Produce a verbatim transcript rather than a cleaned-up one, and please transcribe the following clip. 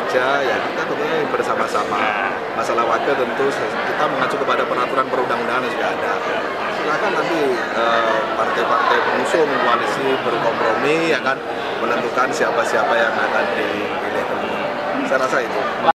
saja, ya kita tentunya bersama-sama. Masalah wakil tentu kita mengacu kepada peraturan perundang-undangan yang sudah ada. Silakan nanti partai-partai uh, pengusung koalisi berkompromi, ya kan, menentukan siapa-siapa yang akan dipilih. Saya rasa itu.